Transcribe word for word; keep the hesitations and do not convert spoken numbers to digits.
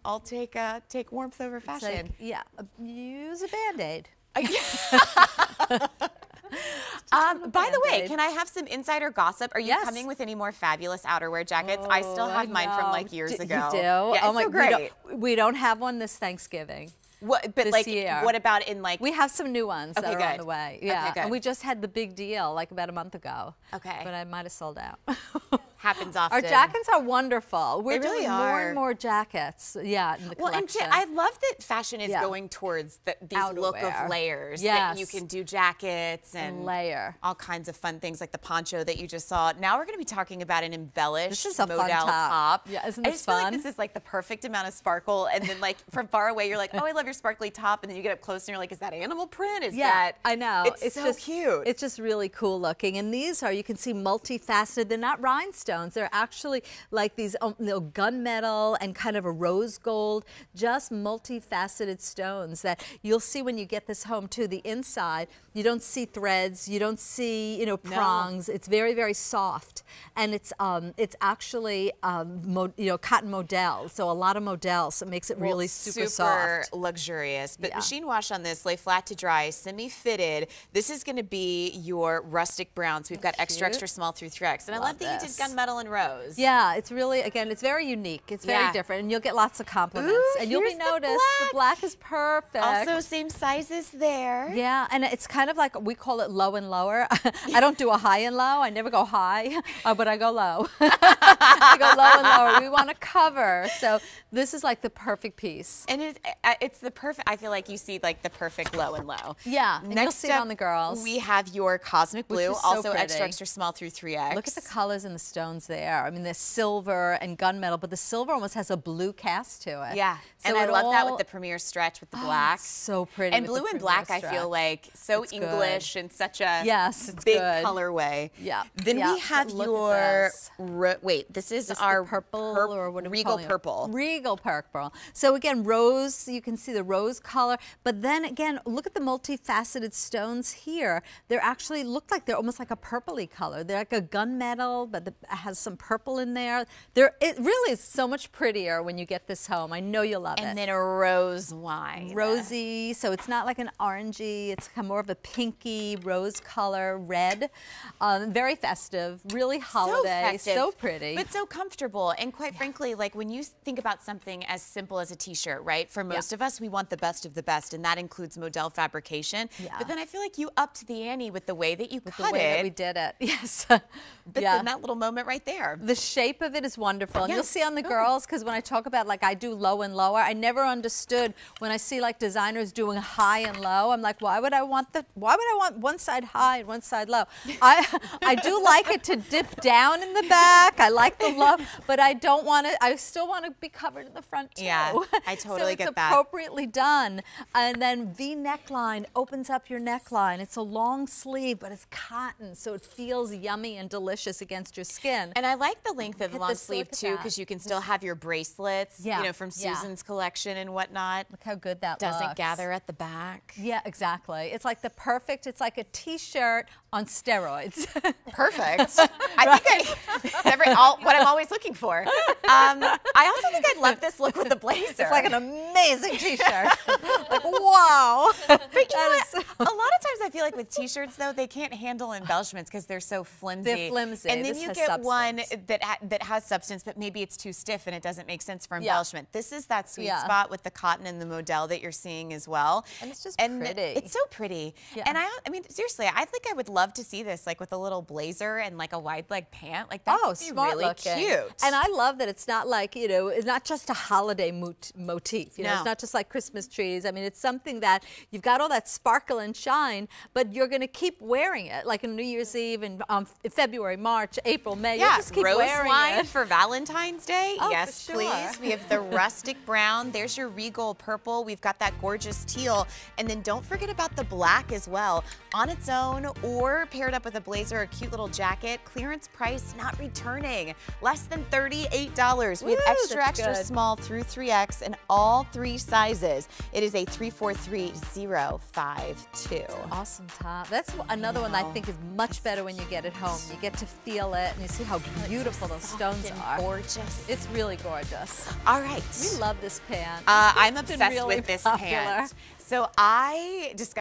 I'll take uh, take warmth over fashion. Like, yeah, use a Band-Aid. Um, by the way, can I have some insider gossip? Are you Yes. coming with any more fabulous outerwear jackets? Oh, I still have I mine from know. like years D- ago. You do? Yeah, oh it's my, so great. We don't, we don't have one this Thanksgiving. What, but this like, year. what about in like? We have some new ones Okay, that are good. on the way. Yeah, Okay, good. and we just had the big deal like about a month ago. Okay. But I might have sold out. Happens often. Our jackets are wonderful. We're They really doing more are. and more jackets. Yeah, in the Well, and collection. to, I love that fashion is Yeah. going towards the, these look Outerwear. of layers. That Yes. you can do jackets and, And layer. all kinds of fun things like the poncho that you just saw. Now we're going to be talking about an embellished This is a fun modal top. top. Yeah, isn't I this just feel like fun? this is like the perfect amount of sparkle. And then like from far away, you're like, oh, I love your sparkly top. And then you get up close and you're like, is that animal print? Is Yeah, that? I know. It's, so just cute. It's just really cool looking. And these are, you can see, multifaceted. They're not rhinestones. They're actually like these um, you know, gunmetal and kind of a rose gold, just multifaceted stones that you'll see when you get this home too. The inside, you don't see threads, you don't see, you know, prongs. It's very, very soft. And it's um, it's actually, um, mo you know, cotton modal. So a lot of modal, so it makes it really Well, super, super soft. luxurious. But Yeah. machine wash on this, lay flat to dry, semi-fitted. This is going to be your rustic browns. We've got extra, Cute. extra small through three X. And I Love love that this. you did gunmetal and rose. Yeah, it's really, again, it's very unique. It's very Yeah. different, and you'll get lots of compliments. Ooh, and you'll be here's the noticed. black. The black is perfect. Also, same sizes there. Yeah, and it's kind of like, we call it low and lower. I don't do a high and low. I never go high, uh, but I go low. I go low and lower. We want to cover. So this is like the perfect piece. And it's, uh, it's the perfect, I feel like you see like the perfect low and low. Yeah, and you'll see it up, on the girls. we have your cosmic Which blue, is so also pretty. extra, extra small through three X. Look at the colors and the stones there. I mean, there's silver and gunmetal, but the silver almost has a blue cast to it. Yeah, So and I it love that all- with the premier stretch with the Oh, black. it's so pretty. And with the blue and premier black, I stretch. feel like so It's good. English and such a Yes, it's big good. colorway. Yeah, Then yeah, we have but look at your this. ro- wait. This is This is our the purple pur- or what are we regal calling it? purple. Regal purple. So again, rose, you can see the rose color, but then again, look at the multifaceted stones here. They're actually look like they're almost like a purpley color. They're like a gunmetal, but the, it has some purple in there. They're, it really is so much prettier when you get this home. I know you'll love it. And then a rose wine. Rosy, so it's not like an orangey, it's kind of more of a pinky rose color, red. Um, very festive, really holiday, so, festive, pretty. but so comfortable. And quite frankly, like when you think about something as simple as a t-shirt, right? For most Yeah. of us, we want the best of the best, and that includes modal fabrication. Yeah. But then I feel like you upped the ante with the way that you With cut the way it. that we did it, yes. But yeah. then that little moment right there. The shape of it is wonderful. And Yeah. you'll see on the Good. girls, because when I talk about, like, I do low and lower, I never understood when I see, like, designers doing high and low. I'm like, why would I want the, why would I want one side high and one side low? I, I do like it to dip down in the back. I like the low, but I don't want to, I still want to be covered in the front, too. Yeah, I totally so get it's that. appropriately done. And then V neckline opens up your neckline. It's a long sleeve, but it's cotton, so it feels yummy and delicious against your skin. And I like the length of the at long this, sleeve look at too, that. because you can still have your bracelets, Yeah, you know, from yeah. Susan's collection and whatnot. Look how good that Doesn't looks. gather at the back. Yeah, exactly. It's like the perfect, it's like a t-shirt on steroids. Perfect. I think I, every, all, what I'm always looking for. Um, I also think I'd love this look with the blazer. It's like an amazing t-shirt. Like, wow. But you know That what? is- A lot of times I feel like with t-shirts though, they can't handle embellishments because they're so flimsy. They're flimsy. And then This you has get one substance. that ha that has substance, but maybe it's too stiff and it doesn't make sense for Yeah. embellishment. This is that sweet Yeah. spot with the cotton and the modal that you're seeing as well. And it's just and pretty. It's so pretty. Yeah. And I, I mean, seriously, I think I would love to see this like with a little blazer and like a wide leg pant. Like that Oh, would be smart really looking. cute. And I love that it's not like, you know, it's not just a holiday mot motif. You know, No. it's not just like Christmas trees. I mean, it's something that you've got all that sparkle and shine, but you're going to keep wearing it, like on New Year's Eve and um, February, March, April, May. You'll Yeah, just keep rose wearing wine it. for Valentine's Day. Oh, for yes, sure. please. We have the rustic brown. There's your regal purple. We've got that gorgeous teal. And then don't forget about the black as well. On its own or paired up with a blazer, a cute little jacket. Clearance price not returning. Less than thirty-eight dollars. We have Woo, extra, that's extra good. small through three X in all three sizes. It is a three four three zero five two. awesome top. That's another one I think is much better when you get it home. You get to feel it and you see how beautiful those stones are. Gorgeous. It's really gorgeous. All right. We love this pant. Uh, I'm It's been obsessed really with this popular. pant. So I discovered